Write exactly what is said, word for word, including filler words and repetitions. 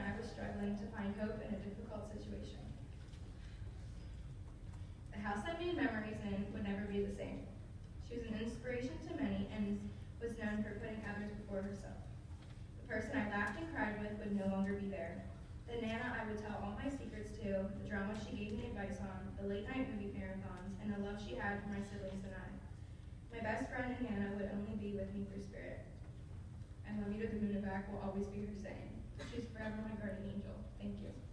I was struggling to find hope in a difficult situation. The house I made memories in would never be the same. She was an inspiration to many and was known for putting others before herself. The person I laughed and cried with would no longer be there. The Nana I would tell all my secrets to, the drama she gave me advice on, the late night movie marathons, and the love she had for my siblings and I. My best friend and Nana would only be with me through spirit. I love you to the moon and back will always be her saying. She's forever my guardian angel. Thank you.